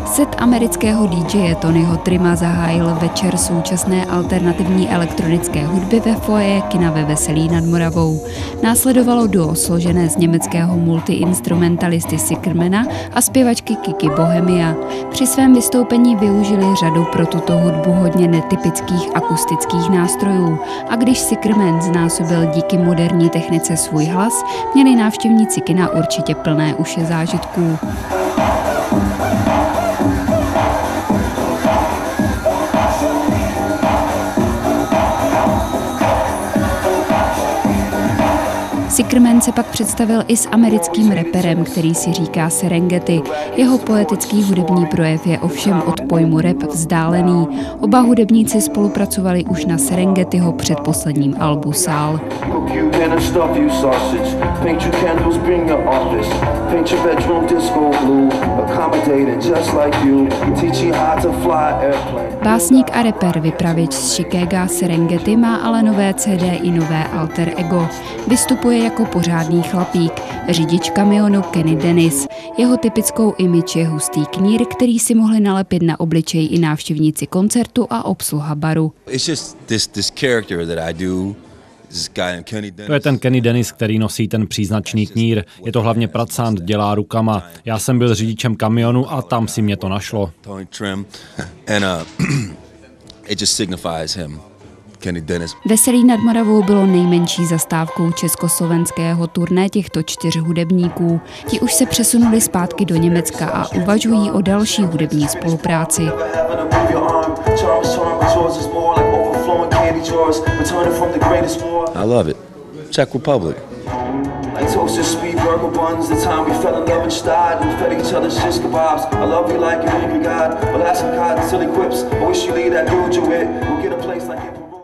Set amerického DJ Tonyho Trima zahájil večer současné alternativní elektronické hudby ve foyer kina ve Veselí nad Moravou. Následovalo duo složené z německého multiinstrumentalisty Sickermana a zpěvačky Kiki Bohemia. Při svém vystoupení využili řadu pro tuto hudbu hodně netypických akustických nástrojů a když Sickerman znásobil díky moderní technice svůj hlas, měli návštěvníci kina určitě plné uše zážitků. Sickerman se pak představil i s americkým raperem, který si říká Serengeti. Jeho poetický hudební projev je ovšem od pojmu rap vzdálený. Oba hudebníci spolupracovali už na Serengetiho předposledním albu Sál. Básník a rapper, vypravěč z Chicaga Serengeti má ale nové CD i nové alter ego. Vystupuje jako pořádný chlapík, řidič kamionu Kenny Dennis. Jeho typickou image je hustý knír, který si mohli nalepit na obličej i návštěvníci koncertu a obsluha baru. To je ten Kenny Dennis, který nosí ten příznačný knír. Je to hlavně pracant, dělá rukama. Já jsem byl řidičem kamionu a tam si mě to našlo. Veselí nad Moravou bylo nejmenší zastávkou československého turné těchto 4 hudebníků. Ti už se přesunuli zpátky do Německa a uvažují o další hudební spolupráci. I love it. Czech Republic. Like toasted sweet burger buns, the time we fell in love and started and fed each other shish kebabs. I love you like an angry god, but ask some cotton silly quips. I wish you leave that dude you with. We'll get a place like in Peru.